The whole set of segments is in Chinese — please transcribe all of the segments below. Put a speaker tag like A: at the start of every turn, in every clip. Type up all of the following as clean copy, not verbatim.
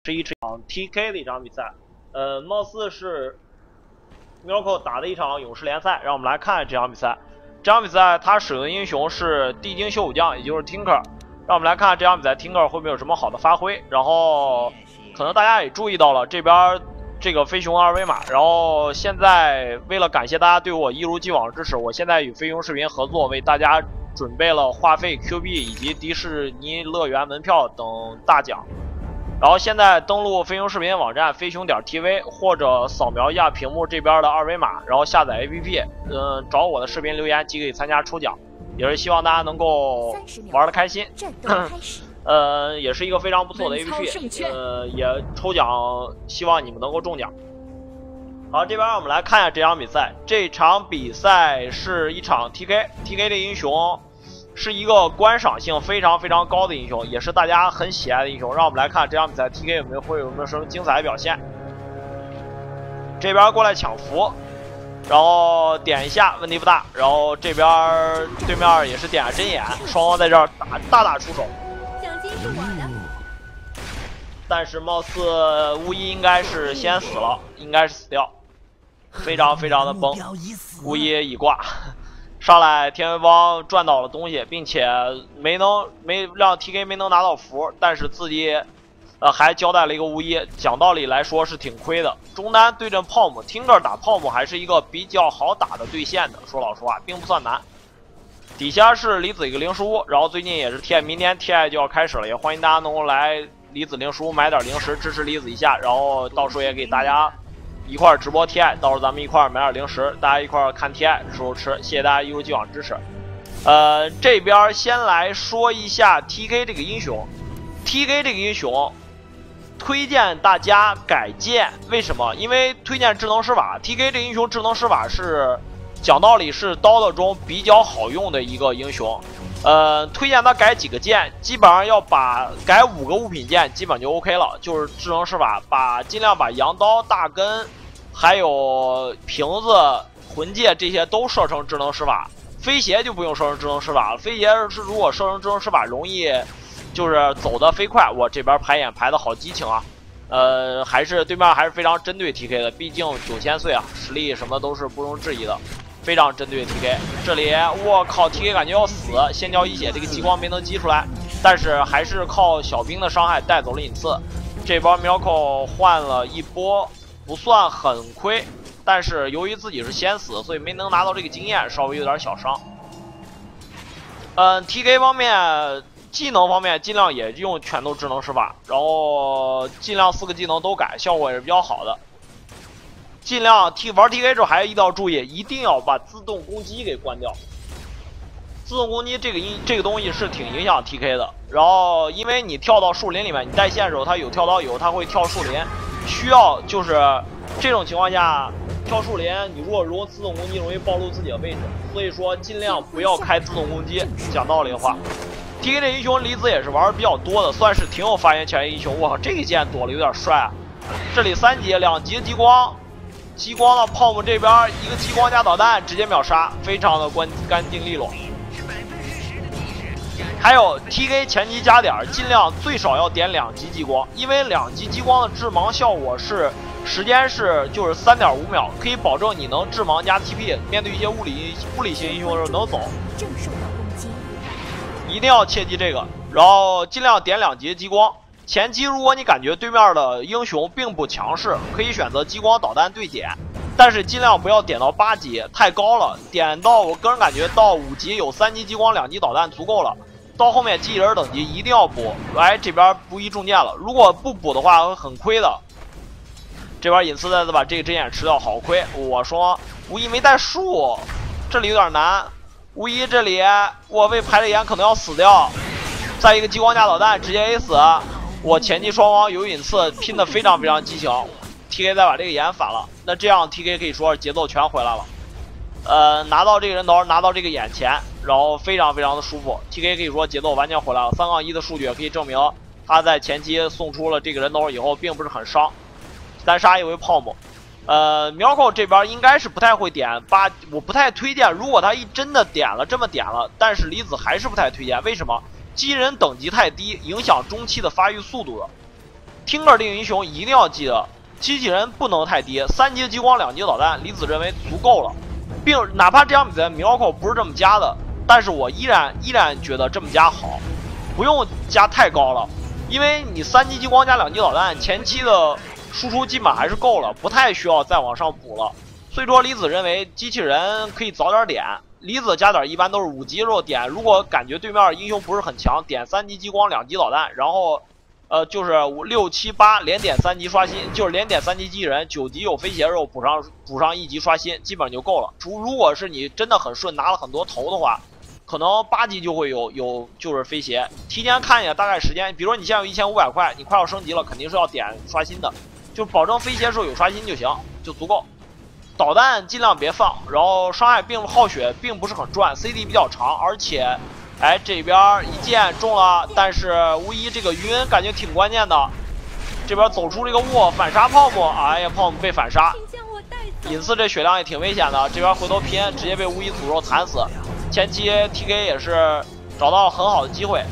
A: 是一场 TK 的一场比赛。貌似是 Mirko 打的一场勇士联赛。让我们来看这场比赛。这场比赛他使用的英雄是地精修武将，也就是 Tinker。让我们来看这场比赛 Tinker 会不会有什么好的发挥。然后可能大家也注意到了这边这个飞熊二维码。然后现在为了感谢大家对我一如既往的支持，我现在与飞熊视频合作，为大家准备了话费、Q币以及迪士尼乐园门票等大奖。然后现在登录飞熊视频网站飞熊.tv， 或者扫描一下屏幕这边的二维码，然后下载 APP， 找我的视频留言即可以参加抽奖，也是希望大家能够玩得开心。也是一个非常不错的 APP， 也抽奖，希望你们能够中奖。好，这边让我们来看一下这场比赛。这场比赛是一场 TK 的英雄是一个观赏性非常非常高的英雄，也是大家很喜爱的英雄。让我们来看这场比赛 TK 会有没有什么精彩的表现。这边过来抢符，然后点一下问题不大。然后这边对面也是点针眼，双方在这儿大打出手。
B: 奖金是我的。
A: 但是貌似巫医应该是先死了，应该是死掉，非常非常的崩。巫医已挂。上来天元帮赚到了东西，并且没让 TK 没能拿到符，但是自己还交代了一个巫医，讲道理来说是挺亏的。中单对阵泡沫 ，Tinker 打泡沫还是一个比较好打的对线的，说老实话并不算难。底下是离子一个零食屋，然后最近也是明年 TI 就要开始了，也欢迎大家能够来离子零食屋买点零食支持离子一下，然后到时候也给大家一块直播 TI， 到时候咱们一块买点零食，大家一块看 TI 时候吃，谢谢大家一如既往支持。这边先来说一下 TK 这个英雄 ，TK 这个英雄推荐大家改剑，为什么？因为推荐智能施法 ，TK 这个英雄智能施法是讲道理是刀的中比较好用的一个英雄。推荐他改几个剑，基本上要改5个物品剑，基本就 OK 了。就是智能施法，尽量把羊刀、大根，还有瓶子、魂戒这些都设成智能施法。飞鞋就不用设成智能施法了，飞鞋是如果设成智能施法，容易就是走得飞快。我这边排眼排的好激情啊！对面还是非常针对 TK 的，毕竟9000岁啊，实力什么都是不容置疑的。非常针对 TK， 这里我靠 TK 感觉要死，先掉一血，这个激光没能击出来，但是还是靠小兵的伤害带走了隐刺。这波 Mirko 换了一波，不算很亏，但是由于自己是先死，所以没能拿到这个经验，稍微有点小伤。TK 方面技能方面尽量也用全都智能施法，然后尽量4个技能都改，效果也是比较好的。尽量玩 TK 时候还一定要注意，一定要把自动攻击给关掉。自动攻击这个东西是挺影响 TK 的。然后因为你跳到树林里面，你带线的时候它有跳刀以后它会跳树林，需要就是这种情况下跳树林，你如果自动攻击容易暴露自己的位置，所以说尽量不要开自动攻击。讲道理的话 ，TK 这英雄离子也是玩的比较多的，算是挺有发言权的英雄。我靠，这一剑躲了有点帅啊！这里3级2级激光。激光的泡沫这边一个激光加导弹直接秒杀，非常的干净利落。还有 TK 前期加点，尽量最少要点2级激光，因为2级激光的致盲效果时间就是3.5秒，可以保证你能致盲加 TP， 面对一些物理型英雄的时候能走。一定要切记这个，然后尽量点2级激光。前期如果你感觉对面的英雄并不强势，可以选择激光导弹对点，但是尽量不要点到8级，太高了。点到我个人感觉到5级有3级激光2级导弹足够了，到后面机器人等级一定要补。来这边不易中箭了，如果不补的话会很亏的。这边隐刺再次把这个针眼吃掉，好亏。我说无疑没带树，这里有点难。无疑这里我被排了眼可能要死掉，再一个激光加导弹直接 A 死。我前期双方有隐刺，拼得非常非常激情 ，TK 再把这个眼反了，那这样 TK 可以说是节奏全回来了。拿到这个人头，拿到这个眼前，然后非常非常的舒服 ，TK 可以说节奏完全回来了。3-1的数据也可以证明他在前期送出了这个人头以后，并不是很伤，单杀一回泡沫。Mirko 这边应该是不太会点我不太推荐。如果他真的这么点了，但是离子还是不太推荐，为什么？机器人等级太低，影响中期的发育速度的。 Tinker 这个英雄一定要记得，机器人不能太低，3级激光2级导弹，李子认为足够了，并哪怕这场比赛 Miracle 不是这么加的，但是我依然觉得这么加好，不用加太高了，因为你3级激光加2级导弹，前期的输出基本还是够了，不太需要再往上补了。所以说李子认为机器人可以早点点，李子加点一般都是5级肉点，如果感觉对面英雄不是很强，点3级激光2级导弹，然后就是5、6、7、8连点3级刷新，就是连点3级机器人，9级有飞鞋肉补上1级刷新，基本上就够了。如果是你真的很顺，拿了很多头的话，可能8级就会有就是飞鞋。提前看一下大概时间，比如说你现在有1500块，你快要升级了，肯定是要点刷新的，就保证飞鞋时候有刷新就行，就足够。导弹尽量别放，然后伤害并耗血并不是很赚 ，CD 比较长，而且，哎这边一箭中了，但是无疑这个晕感觉挺关键的。这边走出这个沃反杀泡沫，哎呀泡沫被反杀，隐四这血量也挺危险的。这边回头拼，直接被无疑诅咒弹死。前期 TK 也是找到了很好的机会，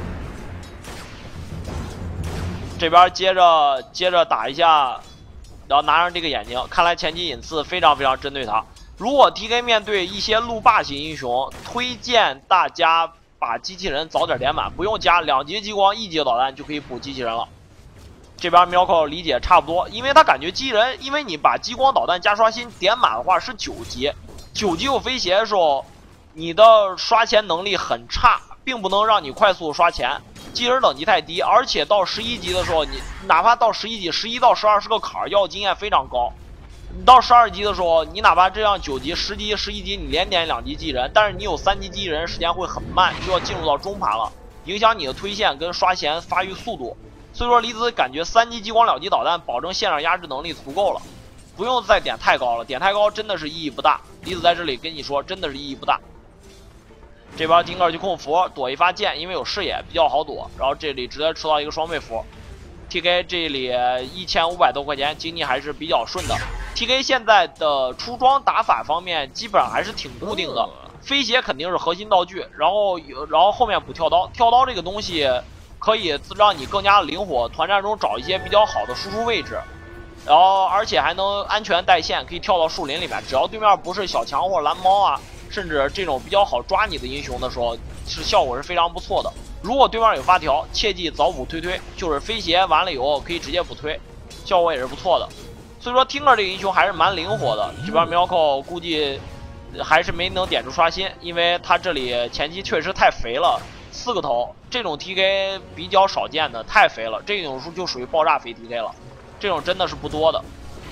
A: 这边接着打一下。然后拿上这个眼睛，看来前期隐刺非常针对他。如果 TK 面对一些路霸型英雄，推荐大家把机器人早点点满，不用加2级激光1级导弹就可以补机器人了。这边Miracle理解差不多，因为他感觉机器人，因为你把激光导弹加刷新点满的话是9级，9级有飞鞋的时候，你的刷钱能力很差，并不能让你快速刷钱。机器人等级太低，而且到11级的时候，你哪怕到11级，11到12是个坎儿，要经验非常高。你到12级的时候，你哪怕这样9级、10级、11级，你连点2级机器人，但是你有3级机器人，时间会很慢，就要进入到中盘了，影响你的推线跟刷钱发育速度。所以说，李子感觉3级激光2级导弹保证线上压制能力足够了，不用再点太高了，点太高真的是意义不大。李子在这里跟你说，真的是意义不大。这边Tinker去控符，躲一发剑，因为有视野比较好躲。然后这里直接吃到一个双倍符。TK 这里1500多块钱，经济还是比较顺的。TK 现在的出装打法方面基本上还是挺固定的，飞鞋肯定是核心道具，然后后面补跳刀。跳刀这个东西可以让你更加灵活，团战中找一些比较好的输出位置。然后而且还能安全带线，可以跳到树林里面，只要对面不是小强或者蓝猫啊。甚至这种比较好抓你的英雄的时候，效果是非常不错的。如果对面有发条，切记早补推，就是飞鞋完了以后可以直接补推，效果也是不错的。所以说 Tinker 这个英雄还是蛮灵活的。这边Miracle估计还是没能点出刷新，因为他这里前期确实太肥了，4个头，这种 TK 比较少见的，太肥了，这种就属于爆炸肥 TK 了，这种真的是不多的。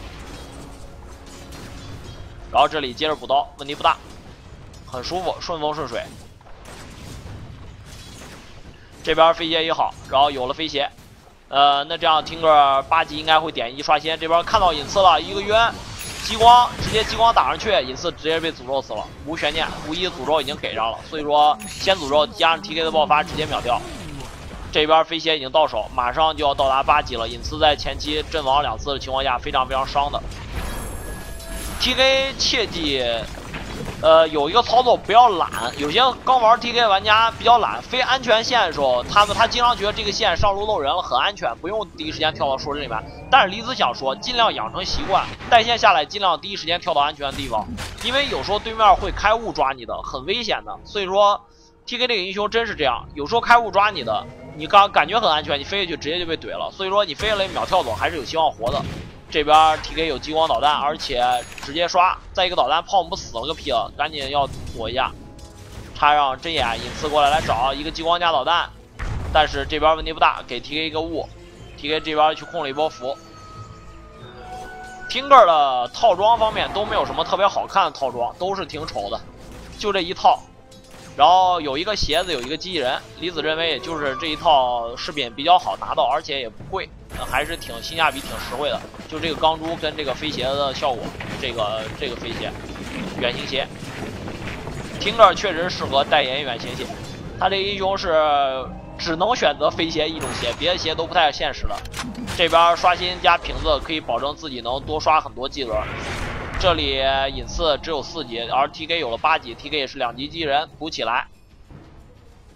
A: 然后这里接着补刀，问题不大。很舒服，顺风顺水。这边飞鞋也好，然后有了飞鞋，那这样Tinker8级应该会点1刷新。这边看到隐刺了，一个晕，激光直接激光打上去，隐刺直接被诅咒死了，无悬念，无疑诅咒已经给上了，所以说先诅咒加上 TK 的爆发直接秒掉。这边飞鞋已经到手，马上就要到达8级了。隐刺在前期阵亡2次的情况下非常伤的。TK 切记。有一个操作不要懒，有些刚玩 TK 玩家比较懒，飞安全线的时候，他经常觉得这个线上路漏人了，很安全，不用第一时间跳到树林里面。但是李子想说，尽量养成习惯，带线下来尽量第一时间跳到安全的地方，因为有时候对面会开雾抓你的，很危险的。所以说 TK 这个英雄真是这样，有时候开雾抓你的，你感觉很安全，你飞下去直接就被怼了。所以说你飞下来秒跳走还是有希望活的。这边 TK 有激光导弹，而且直接刷，再一个导弹泡沫死了个屁了，赶紧要躲一下。插上针眼隐刺过来找一个激光加导弹，但是这边问题不大，给 TK 一个雾。TK 这边去控了一波符。Tinker 的套装方面都没有什么特别好看的套装，都是挺丑的，就这一套。然后有一个鞋子，有一个机器人。李子认为也就是这一套饰品比较好拿到，而且也不贵，还是挺性价比、挺实惠的。就这个钢珠跟这个飞鞋的效果，这个飞鞋，远行鞋 ，Tinker 确实适合代言远行鞋。他这个英雄是只能选择飞鞋一种鞋，别的鞋都不太现实了。这边刷新加瓶子可以保证自己能多刷很多技能。这里隐刺只有4级，而 TK 有了8级 ，TK 也是2级机器人补起来。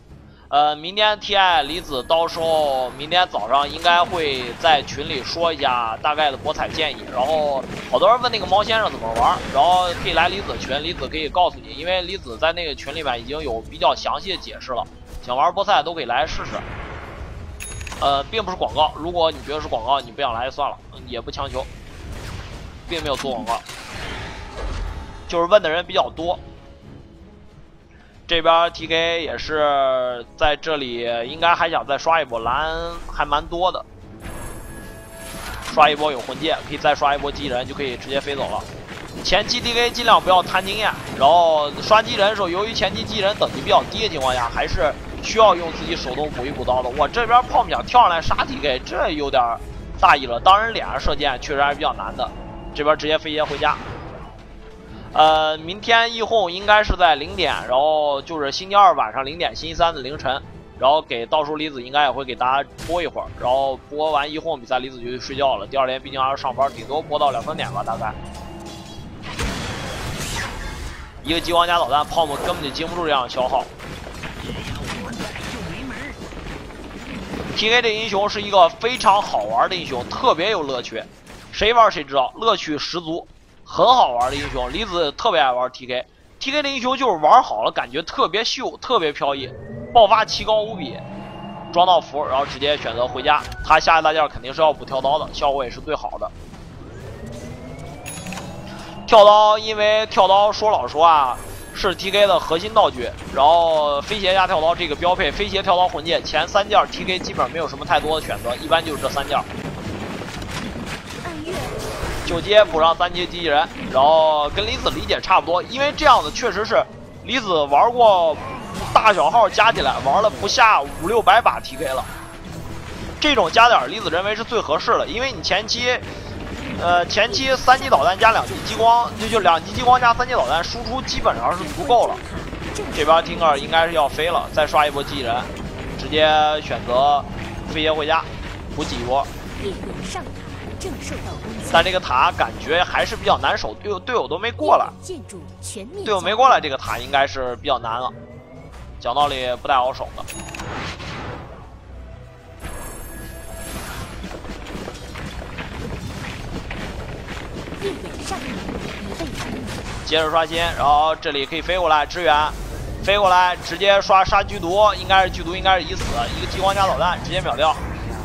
A: 明天 TI 离子到时候明天早上应该会在群里说一下大概的博彩建议，然后好多人问那个猫先生怎么玩，然后可以来离子群，离子可以告诉你，因为离子在那个群里面已经有比较详细的解释了，想玩博彩都可以来试试。并不是广告，如果你觉得是广告，你不想来就算了，也不强求，并没有做广告，就是问的人比较多。这边 TK 也是在这里，应该还想再刷一波蓝，还蛮多的。刷一波有魂戒，可以再刷一波机器人，就可以直接飞走了。前期 TK 尽量不要贪经验，然后刷机器人的时候，由于前期机器人等级比较低的情况下，还是需要用自己手动补一补刀的。我这边炮米想跳上来杀 TK， 这有点大意了。当然脸上射箭确实还是比较难的。这边直接飞鞋回家。明天一哄应该是在0点，然后就是星期二晚上0点，星期三的凌晨，然后给到时候离子应该也会给大家播一会儿，然后播完一哄比赛，离子就去睡觉了。第二天毕竟还是上班，顶多播到2、3点吧，大概。一个激光加导弹，炮们根本就经不住这样的消耗。TK 这英雄是一个非常好玩的英雄，特别有乐趣，谁玩谁知道，乐趣十足。很好玩的英雄，离子特别爱玩 TK 的英雄就是玩好了，感觉特别秀，特别飘逸，爆发奇高无比，装到符，然后直接选择回家。他下一大件肯定是要补跳刀的，效果也是最好的。跳刀，因为跳刀说老实话是 TK 的核心道具，然后飞鞋加跳刀这个标配，飞鞋、跳刀、魂戒前3件 TK 基本上没有什么太多的选择，一般就是这3件。9阶补上3阶机器人，然后跟离子理解差不多，因为这样的确实是离子玩过大小号加起来玩了不下5、600把 TK 了。这种加点离子认为是最合适的，因为你前期3级导弹加2级激光，就2级激光加3级导弹输出基本上是足够了。这边听尔应该是要飞了，再刷一波机器人，直接选择飞鞋回家，补几波。但这个塔感觉还是比较难守，队友都没过来，队友没过来，这个塔应该是比较难了。讲道理不太好守的。接着刷新，然后这里可以飞过来支援，飞过来直接刷杀剧毒，应该是剧毒，应该是已死，一个激光加导弹直接秒掉。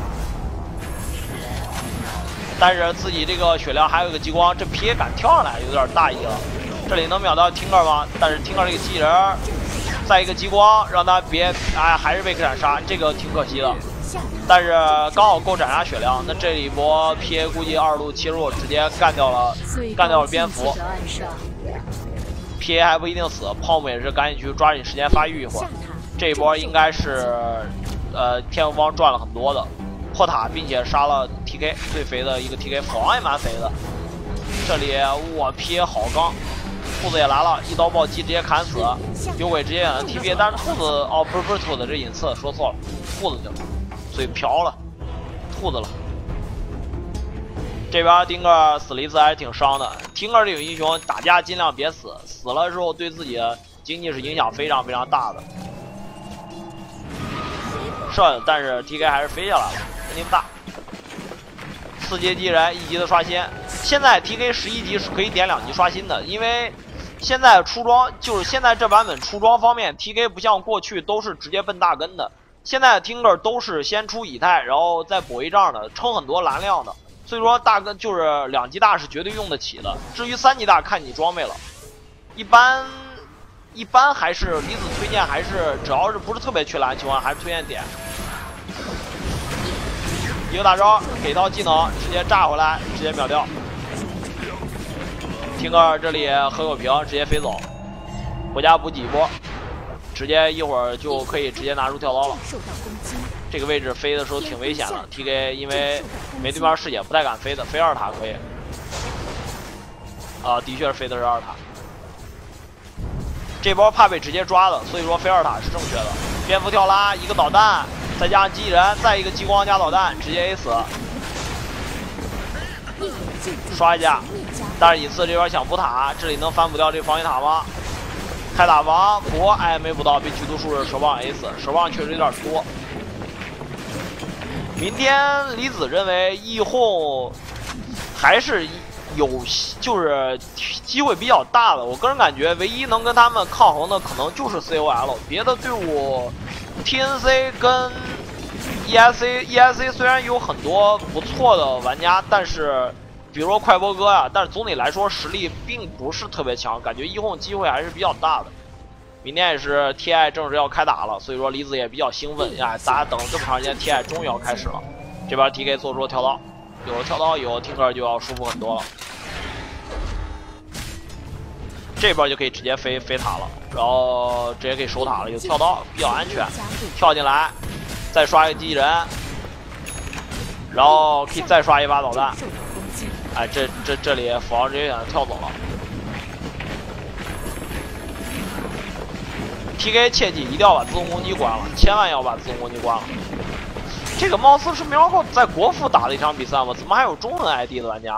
A: 但是自己这个血量还有一个激光，这皮也敢跳上来，有点大意了。这里能秒到听尔吗？但是听尔这个机器人，再一个激光让他别，还是被斩杀，这个挺可惜的。但是刚好够斩杀血量，那这一波 PA 估计2路切入直接干掉了蝙蝠。PA 还不一定死，炮木也是赶紧去抓紧时间发育一会儿。这一波应该是天赋方赚了很多的。破塔，并且杀了 TK 最肥的一个 TK， 斧王也蛮肥的。这里我 PA 好刚，兔子也来了，一刀暴击直接砍死，有鬼直接选择 TP， 但是兔子哦不是兔子，这隐刺说错了，兔子去了，嘴瓢了，兔子了。这边丁克死了一次还是挺伤的，丁克这种英雄打架尽量别死，死了之后对自己的经济是影响非常非常大的。但是 TK 还是飞下来了。问题不大，4阶机器人1级的刷新。现在 TK 11级是可以点2级刷新的，因为现在出装就是现在这版本出装方面 ，TK 不像过去都是直接奔大根的，现在的 Tinker 都是先出以太，然后再补一仗的，撑很多蓝量的。所以说大根就是2级大是绝对用得起的。至于3级大看你装备了，一般还是离子推荐，还是只要是不是特别缺蓝情况，还是推荐点。一个大招给到技能，直接炸回来，直接秒掉。听个这里喝口瓶，直接飞走，回家补几波，直接一会儿就可以直接拿出跳刀了。这个位置飞的时候挺危险的 ，TK 因为没对面视野不太敢飞的，飞2塔可以。的确是飞的是2塔。这波怕被直接抓的，所以说飞2塔是正确的。蝙蝠跳拉，一个导弹，再加上机器人，再一个激光加导弹，直接 A 死。刷一下，但是隐刺这边想补塔，这里能反补掉这防御塔吗？ 开打王，不过哎没补到，被剧毒术士守望 A 死，守望确实有点多。明天李子认为易后还是就是机会比较大的。我个人感觉，唯一能跟他们抗衡的可能就是 COL， 别的队伍 TNC 跟 ESC 虽然有很多不错的玩家，但是比如说快播哥呀，但是总体来说实力并不是特别强，感觉易后机会还是比较大的。明天也是 TI 正式要开打了，所以说李子也比较兴奋呀！大家等了这么长时间 TI 终于要开始了。这边 TK 做出了跳刀，有了跳刀以后Tinker就要舒服很多了。这边就可以直接飞塔了，然后直接可以守塔了，有跳刀比较安全。跳进来，再刷一个机器人，然后可以再刷一把导弹。哎，这里斧王直接选择跳走了。TK 切记一定要把自动攻击关了，千万要把自动攻击关了。这个貌似是Miracle在国服打的一场比赛吗？怎么还有中文 ID 的玩家？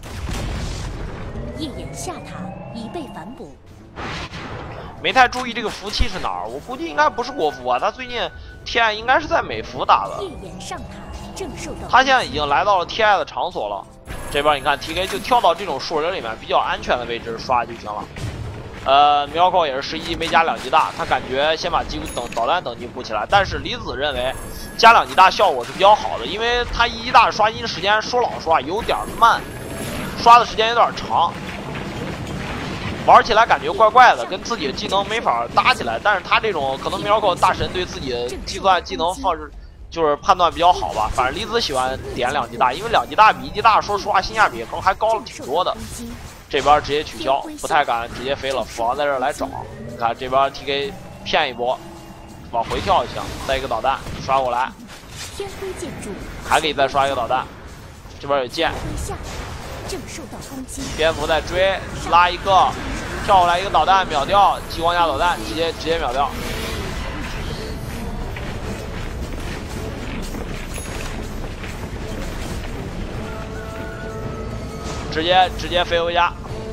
B: 夜眼下塔已被反哺。
A: 没太注意这个服务器是哪儿，我估计应该不是国服啊，他最近 TI 应该是在美服打的。
B: 夜眼上塔正受到。
A: 他现在已经来到了 TI 的场所了。这边你看 TK 就跳到这种树林里面比较安全的位置刷就行了。Miracle 也是11级没加2级大，他感觉先把导弹等级补起来。但是李子认为加2级大效果是比较好的，因为他1级大刷新时间说老实话有点慢，刷的时间有点长，玩起来感觉怪怪的，跟自己的技能没法搭起来。但是他这种可能 Miracle 大神对自己的计算技能就是判断比较好吧。反正李子喜欢点2级大，因为2级大比1级大说实话性价比还高了挺多的。这边直接取消，不太敢直接飞了。斧王在这儿来找，你看这边 TK 骗一波，往回跳就行，再一个导弹刷过来，
B: 天辉建筑
A: 还可以再刷一个导弹。这边有剑，
B: 正受到攻击，
A: 蝙蝠在追，拉一个，跳过来一个导弹秒掉，激光加导弹直接秒掉。直接飞回家。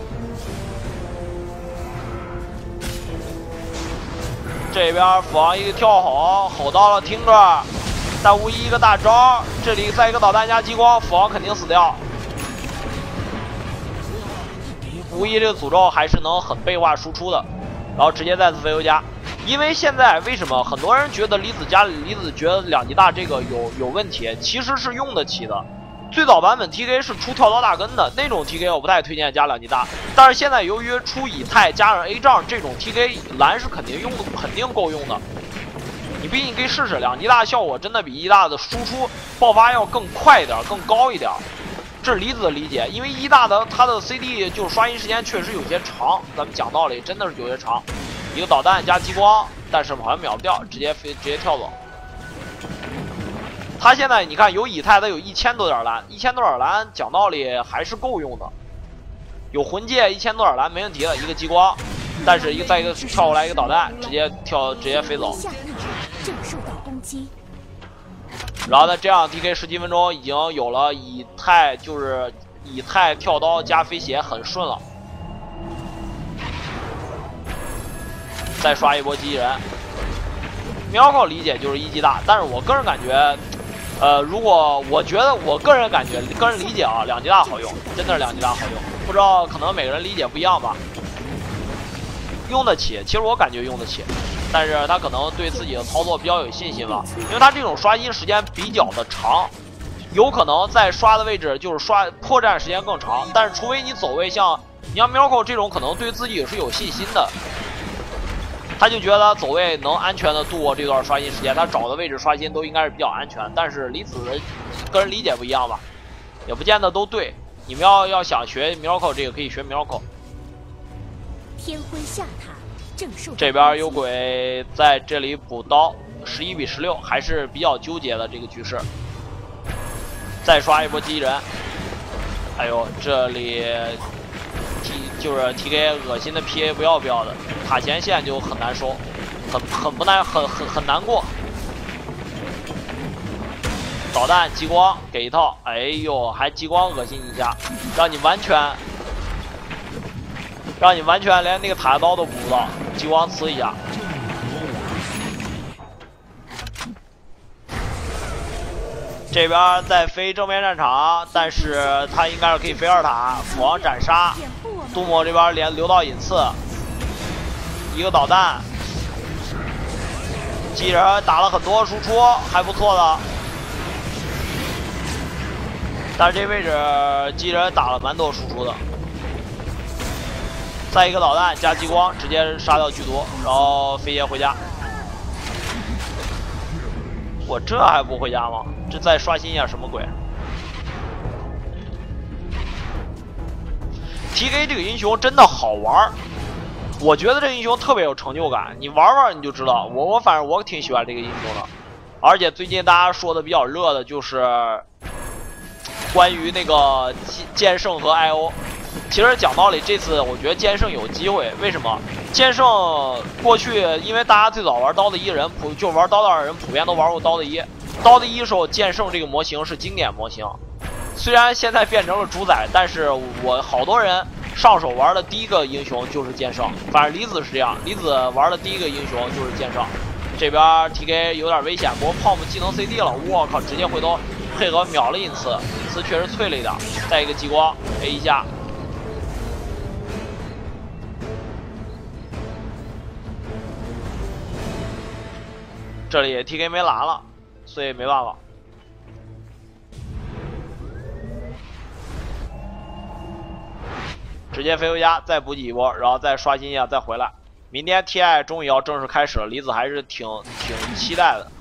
A: 这边斧王一个跳吼到了 Tinker， 但无疑一个大招，这里再一个导弹加激光，斧王肯定死掉。无疑这个诅咒还是能很倍化输出的，然后直接再次飞回家。因为现在为什么很多人觉得李子觉得2级大这个有问题，其实是用得起的。最早版本 TK 是出跳刀大根的那种 TK， 我不太推荐加2级大。但是现在由于出以太加上 A 杖这种 TK， 蓝是肯定够用的。你毕竟可以试试2级大效果真的比1级大的输出爆发要更快一点，更高一点。这是李子的理解，因为1级大的它的 CD 就是刷新时间确实有些长，咱们讲道理真的是有些长。一个导弹加激光，但是好像秒不掉，直接跳走。他现在你看有以太，他有1000多点蓝，1000多点蓝讲道理还是够用的。有魂戒1000多点蓝没问题的，一个激光，但是再一个跳过来一个导弹，直接飞走。
B: 正受到攻击。
A: 然后呢，这样 TK 17分钟已经有了以太跳刀加飞鞋，很顺了。再刷一波机器人。Miracle 理解就是1级大，但是我个人感觉。如果我觉得我个人理解啊，2级大好用，真的是2级大好用。不知道可能每个人理解不一样吧。用得起，其实我感觉用得起，但是他可能对自己的操作比较有信心吧，因为他这种刷新时间比较的长，有可能在刷的位置就是刷破绽时间更长。但是除非你走位像 Miracle 这种，可能对自己也是有信心的。他就觉得他走位能安全的度过这段刷新时间，他找的位置刷新都应该是比较安全。但是李子的个人理解不一样吧，也不见得都对。你们要想学 Miracle 这个可以学 Miracle。
B: 天辉下塔正受。
A: 这边有鬼在这里补刀，11比16还是比较纠结的这个局势。再刷一波机器人，哎呦，这里。就是 TK 恶心的 PA 不要的，塔前线就很难收，很难过。导弹激光给一套，哎呦，还激光恶心一下，让你完全连那个塔刀都补不到。 激光刺一下。这边在飞正面战场，但是他应该是可以飞2塔，斧王斩杀。杜某这边连留到引刺，一个导弹，机器人打了很多输出，还不错的。但是这位置机器人打了蛮多输出的。再一个导弹加激光，直接杀掉剧毒，然后飞爷回家。我这还不回家吗？这再刷新一下什么鬼 ？TK 这个英雄真的好玩，我觉得这个英雄特别有成就感。你玩玩你就知道，我反正我挺喜欢这个英雄的。而且最近大家说的比较热的就是关于那个剑圣和 IO。其实讲道理，这次我觉得剑圣有机会。为什么？剑圣过去因为大家最早玩刀的一人就玩刀的人普遍都玩过刀的一。刀的一时候，剑圣这个模型是经典模型，虽然现在变成了主宰，但是我好多人上手玩的第一个英雄就是剑圣。反正李子是这样，李子玩的第一个英雄就是剑圣。这边 TK 有点危险，不过泡沫技能 CD 了，我靠，直接回头配合秒了引刺，引刺确实脆了一点。再一个激光 A 一下。这里 TK 没蓝了，所以没办法。直接飞回家，再补给一波，然后再刷新一下，再回来。明天 TI 终于要正式开始了，李子还是挺期待的。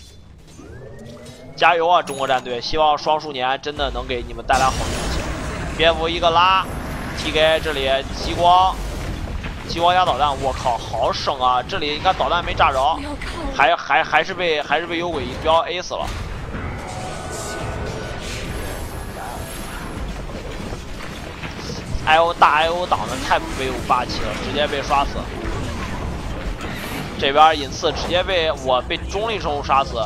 A: 加油啊，中国战队！希望双数年真的能给你们带来好运气。蝙蝠一个拉 ，TK 这里激光加导弹，我靠，好省啊！这里应该导弹没炸着，还是被幽鬼一镖 A 死了。大 IO 挡的太威武霸气了，直接被刷死。这边引刺直接被中立生物杀死。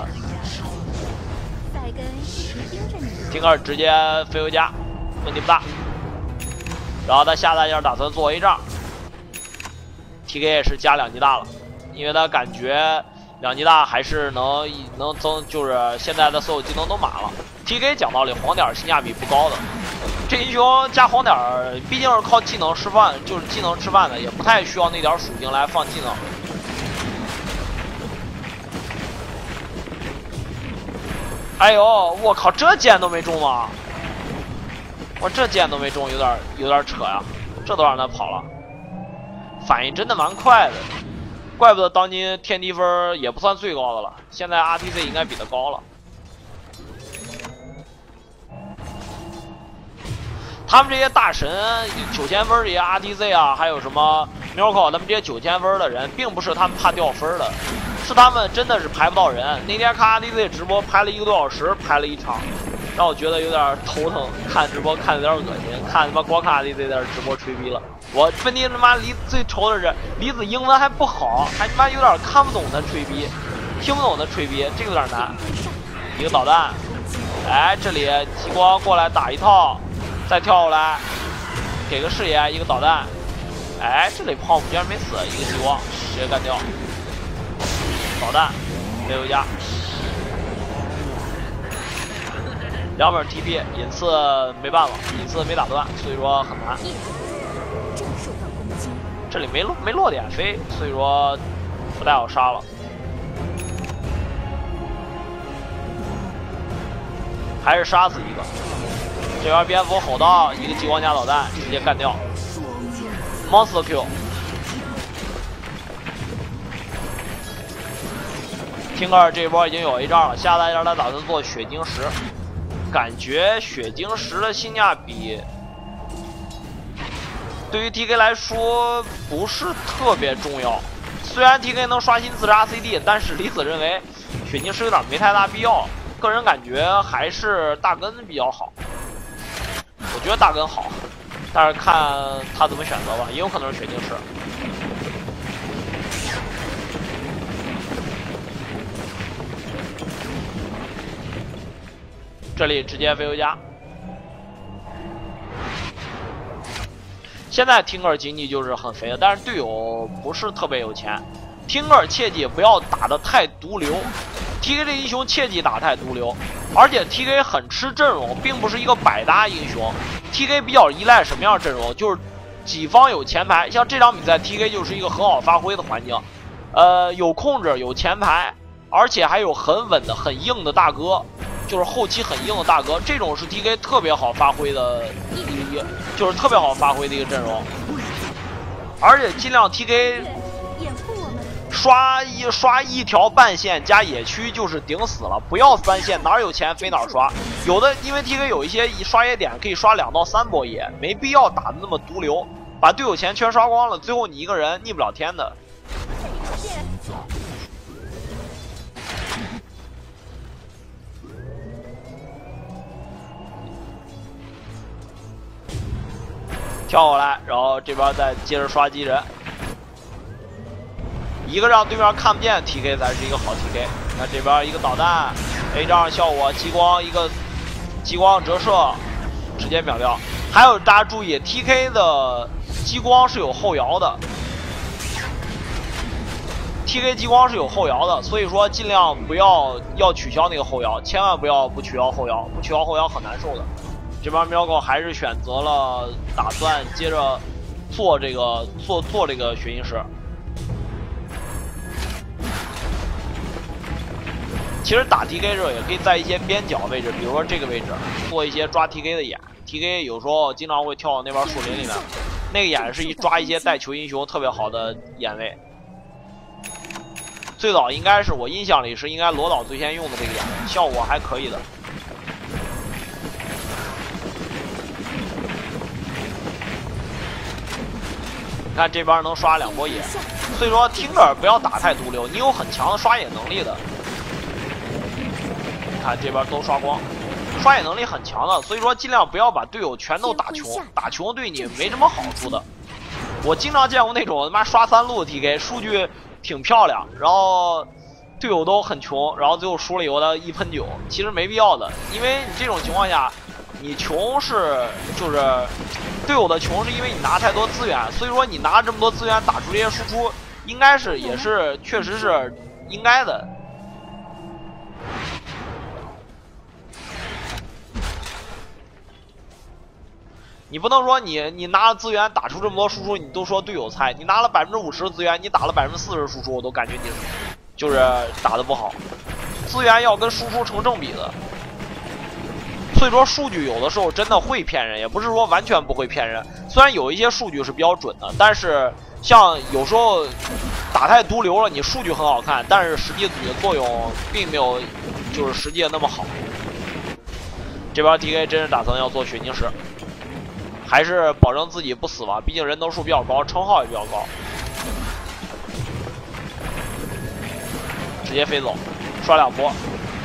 A: 听克直接飞回家，问题不大。然后他下大件打算做 A 仗。TK 也是加2级大了，因为他感觉2级大还是能增，就是现在的所有技能都满了。TK 讲道理，黄点性价比不高的，这英雄加黄点毕竟是靠技能吃饭，就是技能吃饭的，也不太需要那点属性来放技能。哎呦，我靠，这箭都没中吗？我这箭都没中，有点扯呀，这都让他跑了。反应真的蛮快的，怪不得当今天梯分也不算最高的了，现在 RTZ 应该比他高了。他们这些大神9000分这些 RTZ 啊，还有什么 Miracle， 他们这些9000分的人，并不是他们怕掉分的，是他们真的是排不到人。那天看 RTZ 直播排了1个多小时，排了一场，让我觉得有点头疼。看直播看的有点恶心，看他妈光看 RTZ 在这直播吹逼了。我问题他妈离最愁的是李子英文还不好，还他妈有点看不懂他吹逼，听不懂他吹逼，这个有点难。一个导弹，哎，这里激光过来打一套，再跳过来，给个视野，一个导弹，哎，这里泡芙居然没死，一个激光直接干掉，导弹飞回家。2本 TP 引刺没办法，引刺没打断，所以说很难。这里没落点飞，所以说不太好杀了。还是杀死一个。这边蝙蝠吼到一个激光加导弹，直接干掉。Monster Q。听克这一波已经有 A 仗了，下大件他打算做血晶石。感觉血晶石的性价比对于 TK 来说不是特别重要。虽然 TK 能刷新自杀 CD， 但是李子认为血晶石有点没太大必要。个人感觉还是大根比较好。我觉得大根好，但是看他怎么选择吧，也有可能是血晶石。这里直接飞回家。 现在听格尔经济就是很肥的，但是队友不是特别有钱。听格尔切记不要打得太毒瘤 ，TK 这英雄切记打太毒瘤，而且 TK 很吃阵容，并不是一个百搭英雄。TK 比较依赖什么样的阵容？就是己方有前排，像这场比赛 TK 就是一个很好发挥的环境，有控制，有前排，而且还有很稳的、很硬的大哥。就是后期很硬的大哥，这种是 TK 特别好发挥的就是特别好发挥的一个阵容，而且尽量 TK 刷一条半线加野区就是顶死了，不要3线，哪有钱飞哪刷。有的因为 TK 有一些刷野点可以刷2到3波野，没必要打的那么毒瘤，把队友钱全刷光了，最后你一个人逆不了天的。跳过来，然后这边再接着刷机人，一个让对面看不见 TK 才是一个好 TK。看这边一个导弹 ，A 杖效果，激光一个激光折射，直接秒掉。还有大家注意 ，TK 的激光是有后摇的 ，TK 激光是有后摇的，所以说尽量不要取消那个后摇，千万不取消后摇，不取消后摇很难受的。这边喵狗还是选择了打算接着做这个血银石。其实打 TK 时候也可以在一些边角位置，比如说这个位置做一些抓 TK 的眼。TK 有时候经常会跳到那边树林里面，那个眼是抓一些带球英雄特别好的眼位。最早应该是我印象里是应该罗导最先用的这个眼，效果还可以的。你看这边能刷2波野，所以说听着不要打太毒瘤，你有很强的刷野能力的。你看这边都刷光，刷野能力很强的，所以说尽量不要把队友全都打穷，打穷对你没什么好处的。我经常见过那种他妈刷3路 TK， 数据挺漂亮，然后队友都很穷，然后最后输了以后他1喷9，其实没必要的，因为你这种情况下，你穷就是队友的穷是因为你拿太多资源，所以说你拿这么多资源打出这些输出，应该是也是确实是应该的。你不能说你拿了资源打出这么多输出，你都说队友菜。你拿了50%资源，你打了40%输出，我都感觉你就是打得不好。资源要跟输出成正比的。所以说数据有的时候真的会骗人，也不是说完全不会骗人。虽然有一些数据是比较准的，但是像有时候打太毒瘤了，你数据很好看，但是实际你的作用并没有就是实际的那么好。这边 TK 真是打算要做血晶石，还是保证自己不死吧，毕竟人头数比较高，称号也比较高。直接飞走，刷2波。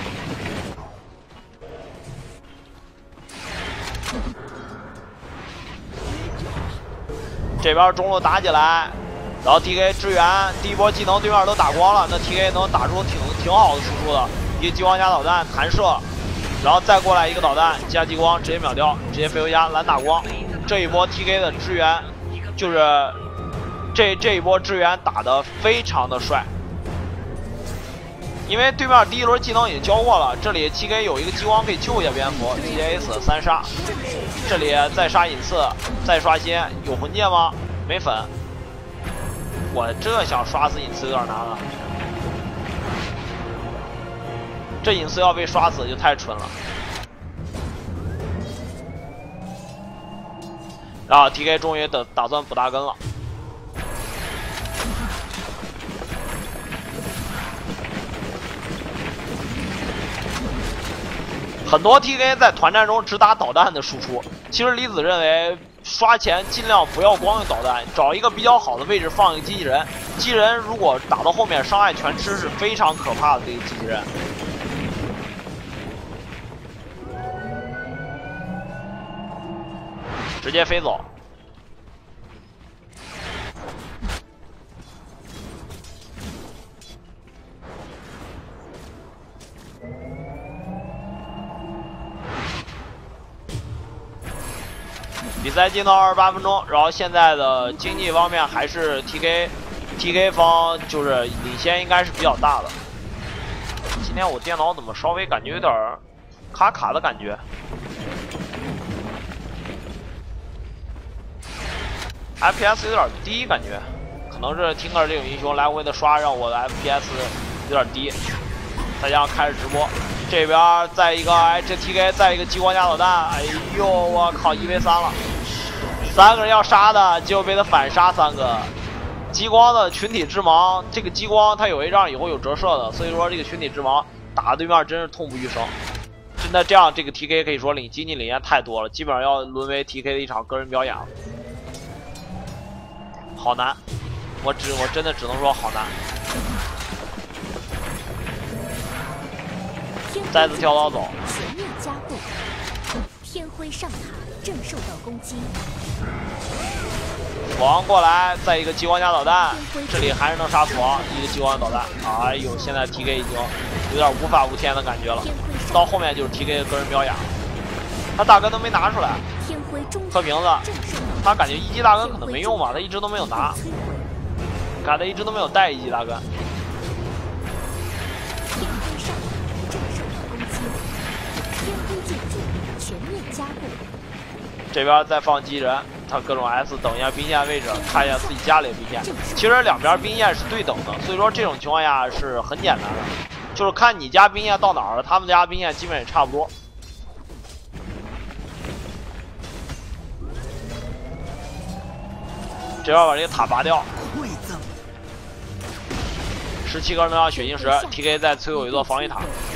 A: 这边中路打起来，然后 TK 支援，第一波技能对面都打光了，那 TK 能打出挺好的输出的，一个激光加导弹弹射，然后再过来一个导弹加激光，直接秒掉，直接飞回家蓝打光。这一波 TK 的支援就是这一波支援打得非常的帅，因为对面第一轮技能已经交过了，这里 TK 有一个激光可以救一下蝙蝠，直接 A 死3杀。这里再杀隐刺，再刷新，有魂戒吗？没粉。我这想刷死隐刺有点难了，这隐刺要被刷死就太蠢了。然后 TK 终于打算补大根了。很多 TK 在团战中只打导弹的输出，其实李子认为刷前尽量不要光用导弹，找一个比较好的位置放一个机器人。机器人如果打到后面伤害全吃是非常可怕的这个机器人。直接飞走。 比赛进到28分钟，然后现在的经济方面还是 TK 方就是领先，应该是比较大的。今天我电脑怎么稍微感觉有点卡的感觉？FPS 有点低，感觉可能是听个这种英雄来回的刷，让我的 FPS 有点低。再加上开始直播，这边再一个这 TK 再一个激光加导弹，哎呦我靠，1v3了，3个人要杀的，结果被他反杀3个。激光的群体之盲，这个激光它有一仗以后有折射的，所以说这个群体之盲打对面真是痛不欲生。真的这样，这个 TK 可以说经济领先太多了，基本上要沦为 TK 的一场个人表演了。好难，我真的只能说好难。再次跳刀走，
B: 全面加固。天辉上塔正受到攻击。
A: 死亡过来，再一个激光加导弹，这里还是能杀死亡，一个激光导弹。哎呦，现在 TK 已经有点无法无天的感觉了，到后面就是 TK 的个人表演，他大根都没拿出来。喝瓶子，他感觉1级大根可能没用吧，他一直都没有拿，看他一直都没有带1级大根。这边再放机人，他各种 S 等一下兵线位置，看一下自己家里的兵线。其实两边兵线是对等的，所以说这种情况下是很简单的，就是看你家兵线到哪儿了，他们家兵线基本也差不多。这边把这个塔拔掉，17个能量血晶石 ，TK 再摧毁一座防御塔。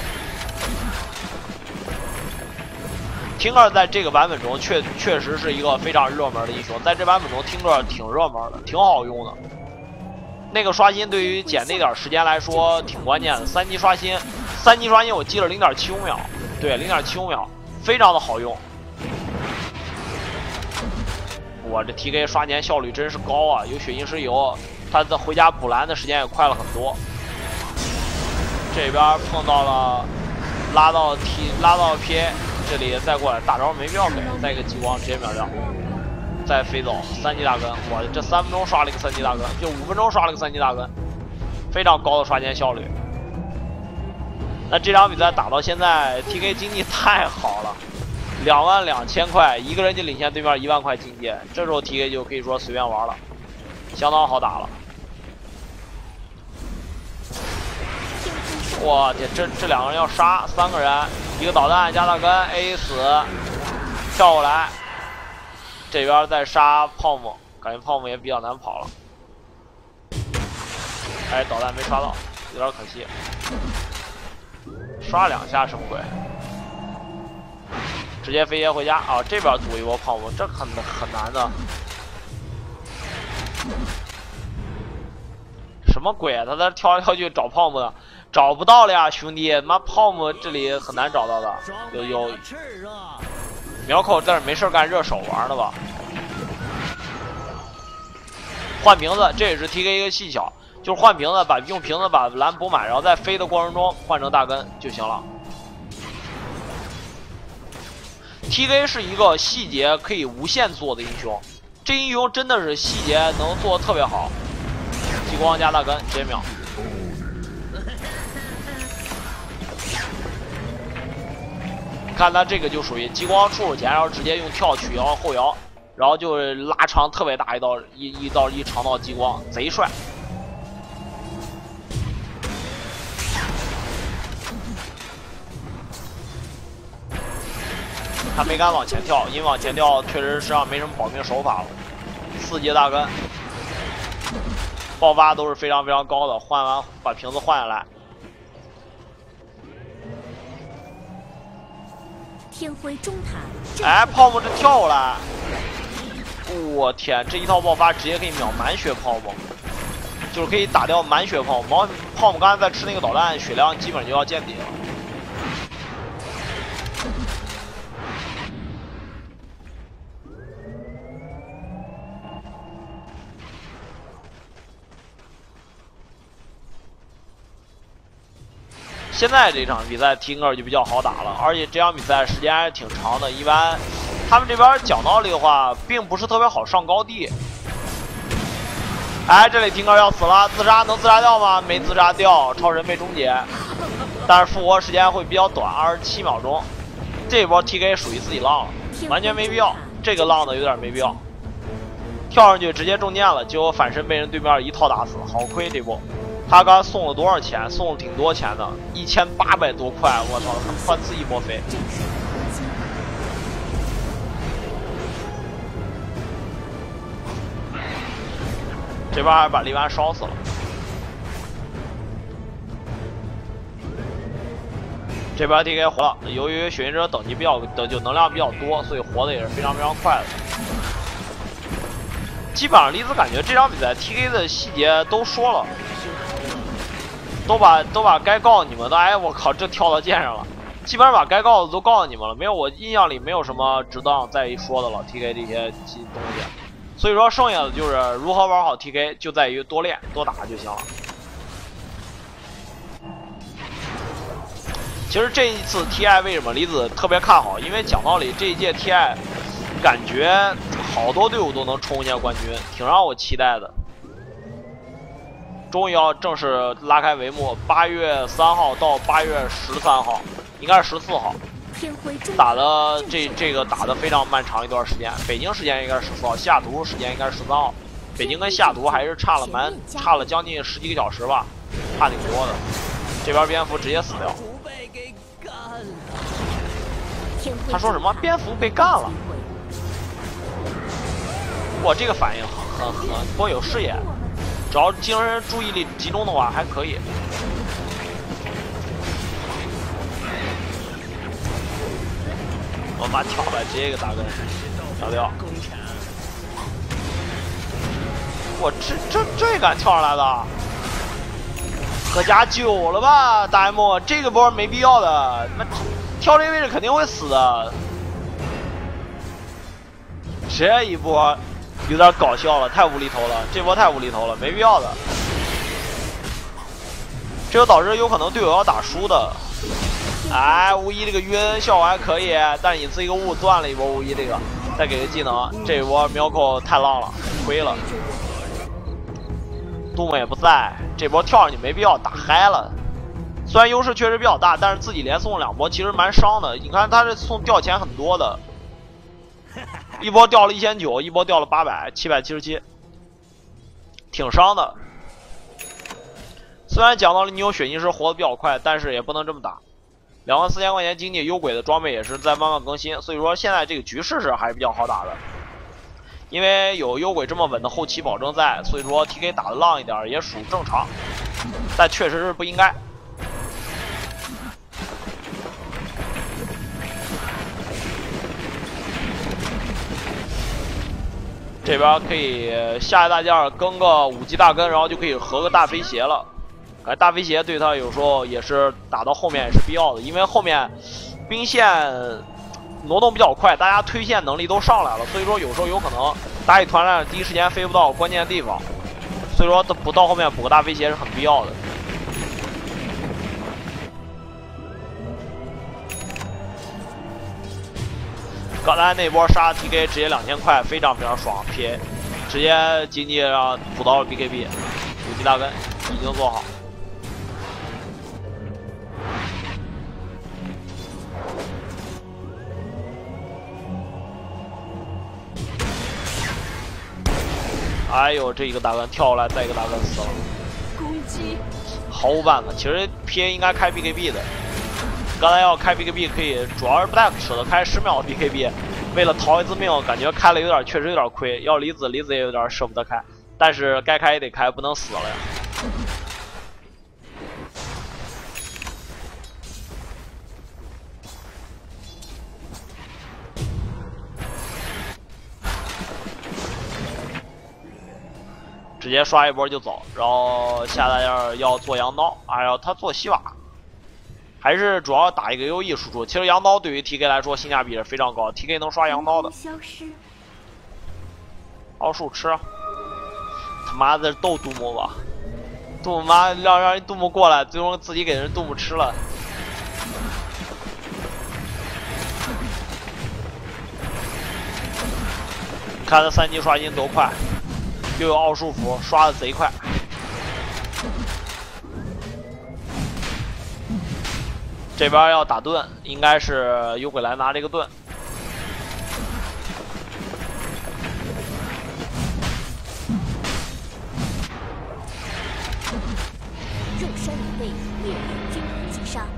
A: 听个在这个版本中确实是一个非常热门的英雄，在这版本中听个挺热门的，挺好用的。那个刷新对于减那点时间来说挺关键的，3级刷新我记了 0.75秒，对 0.75秒，非常的好用。我这 TK 刷年效率真是高啊！有血晶石以后，他在回家补蓝的时间也快了很多。这边碰到了拉到 PA。这里再过来大招没必要给，再一个激光直接秒掉，再飞走3级大根，我这3分钟刷了一个3级大根，就5分钟刷了个3级大根，非常高的刷钱效率。那这场比赛打到现在 ，TK 经济太好了，22000块，一个人就领先对面1万块经济，这时候 TK 就可以说随便玩了，相当好打了。我天，这2个人要杀3个人，一个导弹加大根 A 死，跳过来，这边再杀泡沫，感觉泡沫也比较难跑了。哎，导弹没刷到，有点可惜。刷2下什么鬼？直接飞鞋回家啊！这边组一波泡沫，这很难的。什么鬼啊？他在跳来跳去找泡沫的。找不到了呀，兄弟！妈泡沫这里很难找到的，有苗口在这没事干，热手玩的吧？换瓶子，这也是 TK 一个技巧，就是换瓶子，用瓶子把蓝补满，然后在飞的过程中换成大根就行了。TK 是一个细节可以无限做的英雄，这英雄真的是细节能做得特别好。激光加大根直接秒。看他这个就属于激光出手前，然后直接用跳曲摇后摇，然后就拉长特别大一长道激光，贼帅。他没敢往前跳，因为往前跳确实实际上没什么保命手法了。4级大根，爆发都是非常高的，换完把瓶子换下来。
B: 天辉中塔，
A: 哎，泡沫这跳过来，我天，这一套爆发直接可以秒满血泡沫，就是可以打掉满血泡沫。泡沫刚才在吃那个导弹，血量基本就要见底了。现在这场比赛 Tinker 就比较好打了，而且这场比赛时间还是挺长的，一般他们这边讲道理的话，并不是特别好上高地。哎，这里听哥要死了，自杀能自杀掉吗？没自杀掉，超神被终结，但是复活时间会比较短，27秒钟。这一波 TK 属于自己浪了，完全没必要，这个浪的有点没必要。跳上去直接中箭了，结果反身被人对面一套打死，好亏这波。他刚送了多少钱？送了挺多钱的，1800多块，我操，换次一波飞。这边还把利完烧死了。这边 TK 活了，由于血云者等级比较就能量比较多，所以活的也是非常快的。基本上离子感觉这场比赛 TK 的细节都说了，都把该告诉你们的，哎，我靠，这跳到剑上了，基本上把该告诉的都告诉你们了，没有，我印象里没有什么值得再一说的了。TK 这些东西。所以说，剩下的就是如何玩好 TK， 就在于多练多打就行了。其实这一次 TI 为什么离子特别看好？因为讲道理，这一届 TI 感觉好多队伍都能冲一下冠军，挺让我期待的。终于要正式拉开帷幕，8月3号到8月13号，应该是14号。打的这个打的非常漫长一段时间，北京时间应该是14号，西雅图时间应该是13号。北京跟西雅图还是差了将近10几个小时吧，差挺多的。这边蝙蝠直接死掉。他说什么？蝙蝠被干了？哇，这个反应很不过有视野，只要精神注意力集中的话还可以。我妈跳来直接一个大根跳掉，我这敢跳上来的，可加9了吧，大 M， 这个波没必要的，那跳这个位置肯定会死的，这一波有点搞笑了，太无厘头了，这波太无厘头了，没必要的，这就导致有可能队友要打输的。哎，无一这个晕效果还可以，但是引刺一个雾断了一波无一这个，再给个技能，这一波苗口太浪了，亏了。杜牧也不在，这波跳上去没必要，打嗨了。虽然优势确实比较大，但是自己连送了2波，其实蛮伤的。你看他这送掉钱很多的，一波掉了1900，一波掉了800，777，挺伤的。虽然讲道理你有血晶石活得比较快，但是也不能这么打。24000块钱经济，幽鬼的装备也是在慢慢更新，所以说现在这个局势是还是比较好打的。因为有幽鬼这么稳的后期保证在，所以说 TK 打的浪一点也属正常，但确实是不应该。这边可以下一大件更个5级大根，然后就可以合个大飞鞋了。大飞鞋对他有时候也是打到后面也是必要的，因为后面兵线挪动比较快，大家推线能力都上来了，所以说有时候有可能打一团战第一时间飞不到关键的地方，所以说不到后面补个大飞鞋是很必要的。刚才那波杀 TK 直接2000块，非常爽 ，PA 直接经济让补到了 BKB， 5级大根已经做好。哎呦，这一个大根跳过来，再一个大根死了，
B: 攻击
A: 毫无办法。其实 PA 应该开 BKB 的，刚才要开 BKB 可以，主要是不太舍得开10秒 BKB， 为了逃一次命，感觉开了确实有点亏。要离子也有点舍不得开，但是该开也得开，不能死了呀。直接刷一波就走，然后下大件要做羊刀，还要他做西瓦，还是主要打一个优异输出。其实羊刀对于 TK 来说性价比是非常高 ，TK 能刷羊刀的。奥数吃，他妈的斗杜牧吧，杜牧妈让人杜牧过来，最终自己给人杜牧吃了。 看他3级刷新多快，又有奥数符，刷的贼快。这边要打盾，应该是幽鬼来拿这个盾。
B: 肉山已被烈焰军团击杀。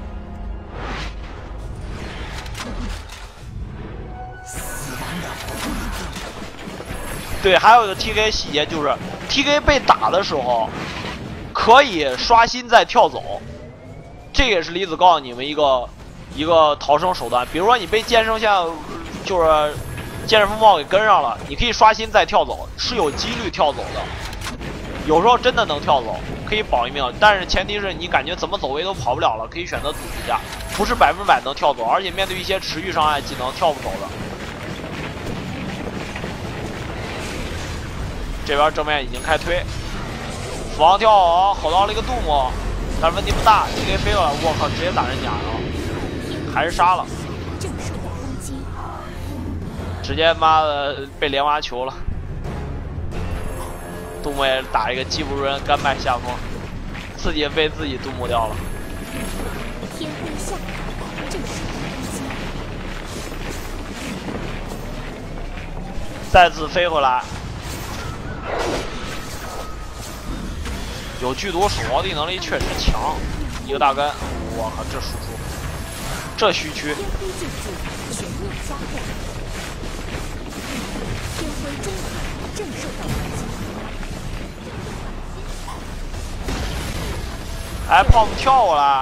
A: 对，还有一个 TK 细节就是 ，TK 被打的时候可以刷新再跳走，这也是李子告诉你们一个逃生手段。比如说你被剑圣像就是剑圣风暴给跟上了，你可以刷新再跳走，是有几率跳走的，有时候真的能跳走，可以保一命。但是前提是你感觉怎么走位都跑不了了，可以选择组织架，不是100%能跳走，而且面对一些持续伤害技能跳不走的。这边正面已经开推，斧王跳好，吼到了一个杜牧，但是问题不大，TK飞过来，我靠，直接打人家了，还是杀了，直接妈的被连挖球了。杜牧也打一个技不如人，甘拜下风，自己被自己杜牧掉了。
B: 天辉下正式攻击，
A: 再次飞回来。有剧毒守高地能力确实强，一个大根，我靠，这输出，这虚区。
B: 天辉竞技全面加厚，天辉中塔正受到攻击。
A: 哎，泡沫跳过来，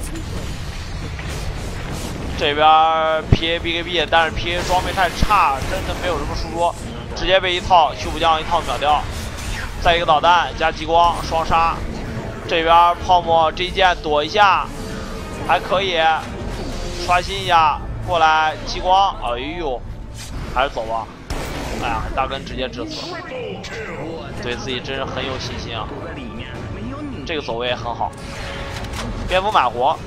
A: 这边 PA BKB， 但是 PA 装备太差，真的没有什么输出，直接被一套修补匠一套秒掉。再一个导弹加激光双杀，这边泡沫这一剑躲一下，还可以刷新一下，过来激光，哎呦，还是走吧。哎呀，大根直接致死，对自己真是很有信心啊。这个走位也很好，蝙蝠满活，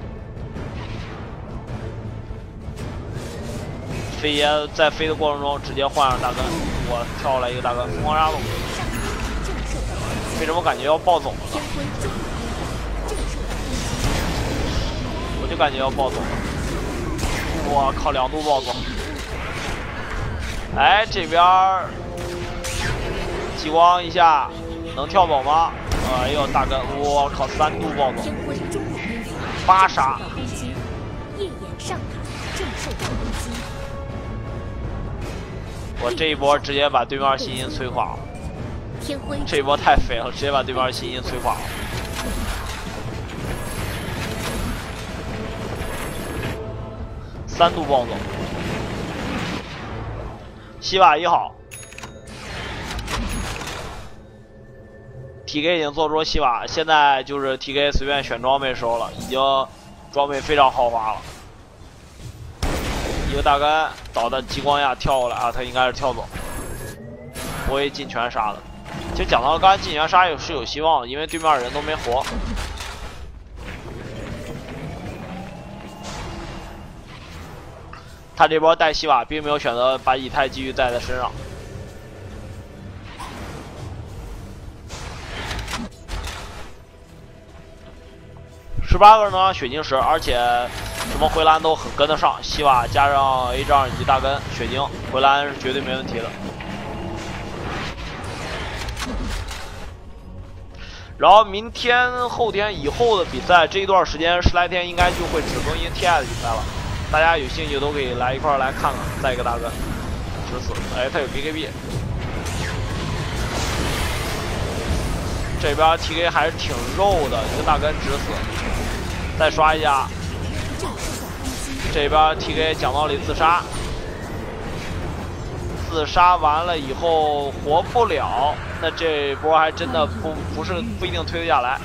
A: 飞爷在飞的过程中直接换上大根，我跳来一个大根疯狂杀戮。为什么感觉要暴走了？我就感觉要暴走了。我靠，2度暴走。哎，这边激光一下，能跳走吗？哎呦，大根，我靠，3度暴走，8杀。
B: 夜眼上塔正受到攻击。
A: 我这一波直接把对面信心摧垮了。这一波太肥了，直接把对面信心摧垮了。3度暴走，西瓦1好 ，TK 已经做出了西瓦，现在就是 TK 随便选装备时候了，已经装备非常豪华了。一个大根导的激光亚跳过来啊，他应该是跳走，不会进拳杀的。其实讲到刚才进拳杀也是有希望的，因为对面人都没活。他这波带西瓦，并没有选择把以太继续带在身上。18个能让血晶石，而且什么回蓝都很跟得上。西瓦加上 A 杖以及大根血晶，回蓝是绝对没问题的。然后明天、后天以后的比赛，这一段时间10来天应该就会只更新 TI 的比赛了。大家有兴趣都可以来一块来看看。再一个大根，致死，哎，他有 BKB。这边 TK 还是挺肉的，一个大根致死。再刷一下，这边 TK 讲道理自杀。自杀完了以后活不了，那这波还真的不一定推得下来。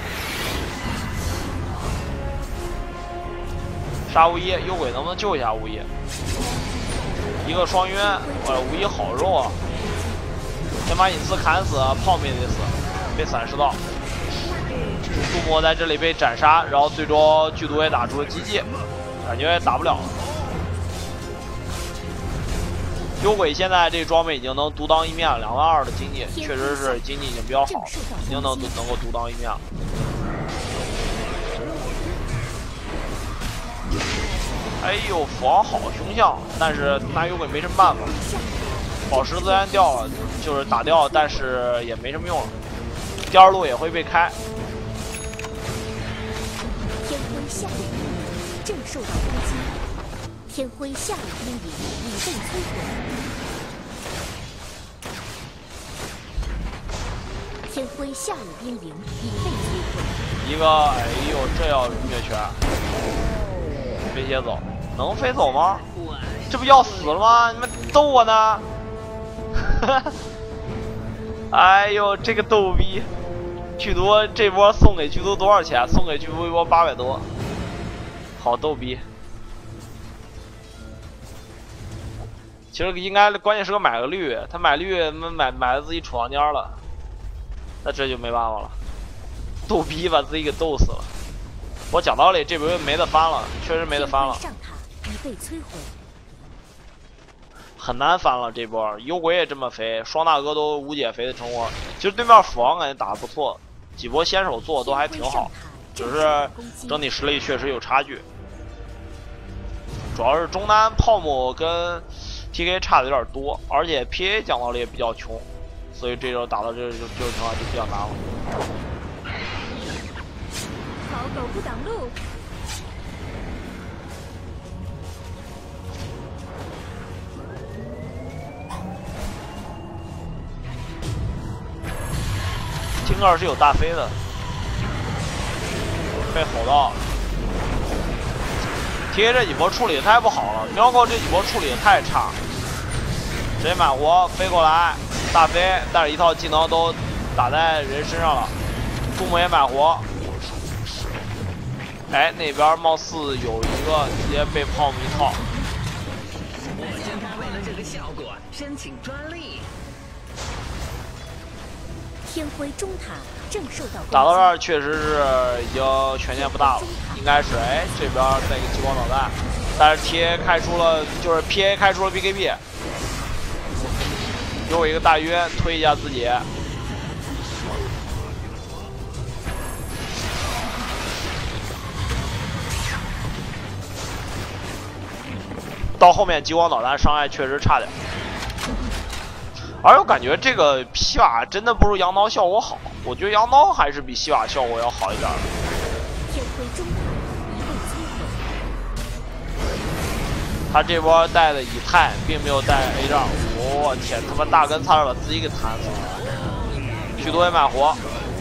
A: 杀无一，幽鬼能不能救一下无一？一个双晕，无一好肉啊！先把隐私砍死，炮灭得死，被散失到。杜莫在这里被斩杀，然后最终剧毒也打出了机械，感觉也打不了了。 幽鬼现在这装备已经能独当一面了，22000的经济，确实是经济已经比较好，已经能够独当一面了。哎呦，斧王好凶相，但是拿幽鬼没什么办法，宝石资源掉了，就是打掉，但是也没什么用了，第二路也会被开。
B: 天辉下雨兵营正受到攻击，天辉下雨兵营已被摧毁。天辉下雨兵营已被摧毁。
A: 一个，哎呦，这要虐拳，飞蝎走，能飞走吗？这不要死了吗？你们逗我呢？哎呦，这个逗逼！剧毒这波送给剧毒多少钱？送给剧毒一波800多，好逗逼！其实应该关键是个买个绿，他买绿买了自己储藏间了，那这就没办法了，逗逼把自己给逗死了。我讲道理，这波没得翻了，确实没得翻了。
B: 上塔已被摧毁。
A: 很难翻了这波，幽鬼也这么肥，双大哥都无解肥的成活。其实对面斧王感觉打得不错，几波先手做都还挺好，只是整体实力确实有差距。主要是中单泡沫跟 TK 差的有点多，而且 PA 讲道理也比较穷，所以这周打到这种情况就比较难了。
B: 好狗不挡路。
A: 听二是有大飞的，被吼到了。TK 这几波处理的太不好了，喵哥这几波处理的太差，直接满活飞过来，大飞带着一套技能都打在人身上了，父母也满活。哎，那边貌似有一个直接被泡沫一套。
C: 我现在为了这个效果申请专利。
B: 天辉中塔正受到攻击。
A: 打到这儿确实是已经悬念不大了，应该是哎这边带个激光导弹，但是 TA 开出了就是 PA 开出了 BKB， 又一个大约推一下自己。到后面激光导弹伤害确实差点。而我感觉这个西瓦真的不如羊刀效果好，我觉得羊刀还是比西瓦效果要好一点的。
B: 天辉中塔已被摧毁。
A: 他这波带的以太，并没有带 A 杖，我天，他妈大根差点把自己给弹死了。许多也满活。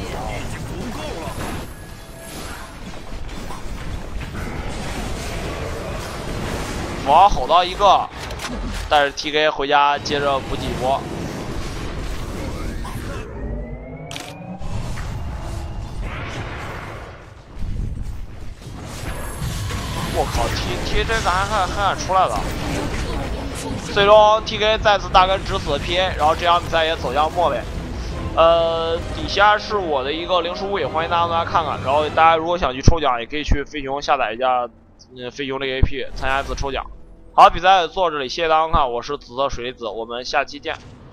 A: 斧王吼到一个，带着 TK 回家接着补几波。我靠 ，T 这个还敢出来了！最终 TK 再次大根直死 PA， 然后这场比赛也走向末尾。底下是我的一个零失误，也欢迎大家过来看看。然后大家如果想去抽奖，也可以去飞熊下载一下飞熊这个 AP 参加一次抽奖。好，比赛做到这里，谢谢大家观看，我是紫色水粒子，我们下期见。